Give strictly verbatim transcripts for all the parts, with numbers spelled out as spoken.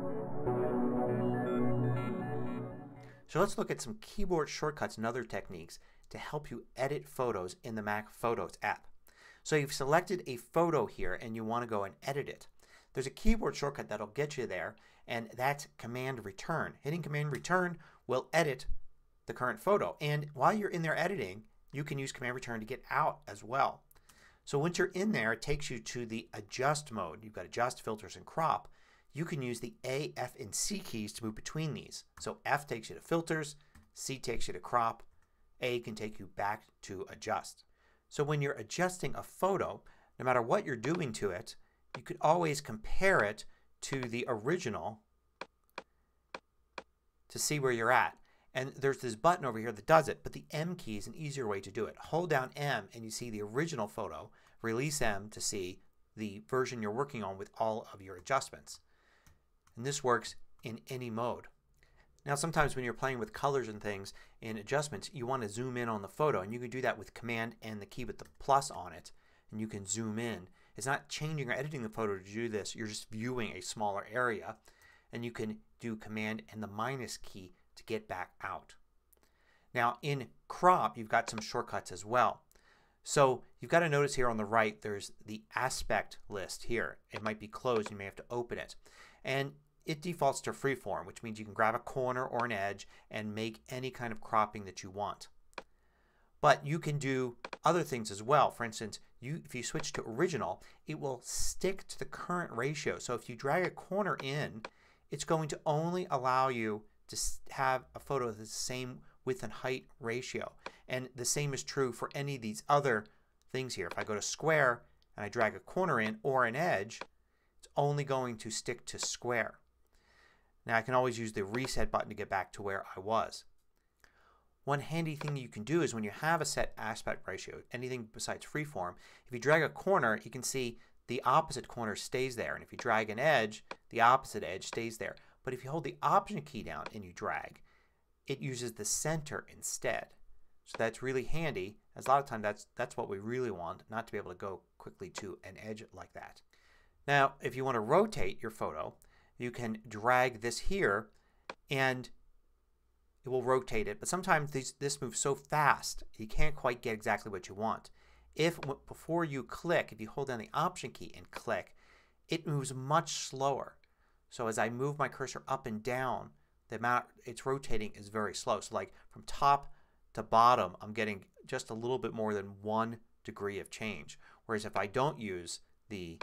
So let's look at some keyboard shortcuts and other techniques to help you edit photos in the Mac Photos app. So you've selected a photo here and you want to go and edit it. There's a keyboard shortcut that'll get you there, and that's Command Return. Hitting Command Return will edit the current photo, and while you're in there editing you can use Command Return to get out as well. So once you're in there it takes you to the Adjust mode. You've got Adjust, Filters, and Crop. You can use the A, F, and C keys to move between these. So F takes you to Filters, C takes you to Crop, A can take you back to Adjust. So when you're adjusting a photo, no matter what you're doing to it, you could always compare it to the original to see where you're at. And there's this button over here that does it, but the M key is an easier way to do it. Hold down M and you see the original photo. Release M to see the version you're working on with all of your adjustments. And this works in any mode. Now sometimes when you're playing with colors and things in adjustments you want to zoom in on the photo, and you can do that with Command and the key with the plus on it, and you can zoom in. It's not changing or editing the photo to do this. You're just viewing a smaller area, and you can do Command and the minus key to get back out. Now in Crop you've got some shortcuts as well. So you've got to notice here on the right there's the aspect list here. It might be closed. You may have to open it. And it defaults to freeform, which means you can grab a corner or an edge and make any kind of cropping that you want. But you can do other things as well. For instance, you, if you switch to original it will stick to the current ratio. So if you drag a corner in it's going to only allow you to have a photo that's the same width and height ratio. And the same is true for any of these other things here. If I go to square and I drag a corner in or an edge, it's only going to stick to square. Now I can always use the reset button to get back to where I was. One handy thing you can do is when you have a set aspect ratio, anything besides freeform, if you drag a corner you can see the opposite corner stays there. And if you drag an edge, the opposite edge stays there. But if you hold the Option key down and you drag, it uses the center instead. So that's really handy, as a lot of times that's, that's what we really want, not to be able to go quickly to an edge like that. Now if you want to rotate your photo you can drag this here and it will rotate it. But sometimes these, this moves so fast you can't quite get exactly what you want. If before you click, if you hold down the Option key and click, it moves much slower. So as I move my cursor up and down the amount it's rotating is very slow. So like from top to bottom I'm getting just a little bit more than one degree of change. Whereas if I don't use the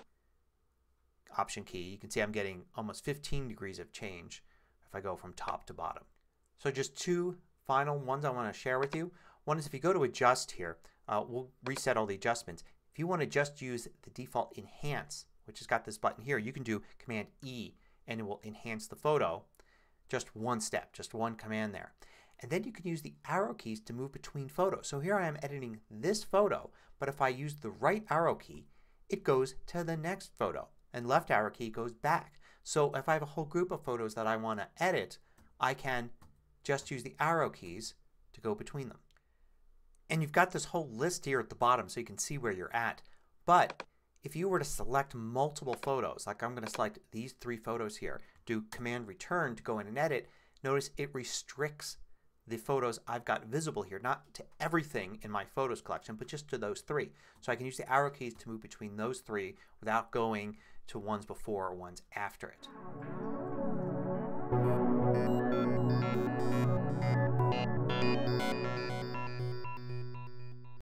Option key you can see I'm getting almost fifteen degrees of change if I go from top to bottom. So just two final ones I want to share with you. One is if you go to Adjust here, uh, we'll reset all the adjustments. If you want to just use the default Enhance, which has got this button here, you can do Command E and it will enhance the photo. Just one step, just one command there. And then you can use the arrow keys to move between photos. So here I am editing this photo, but if I use the right arrow key it goes to the next photo, and left arrow key goes back. So if I have a whole group of photos that I want to edit I can just use the arrow keys to go between them. And you've got this whole list here at the bottom so you can see where you're at. But if you were to select multiple photos, like I'm going to select these three photos here, do Command Return to go in and edit, notice it restricts the photos I've got visible here. Not to everything in my photos collection but just to those three. So I can use the arrow keys to move between those three without going to ones before or ones after it.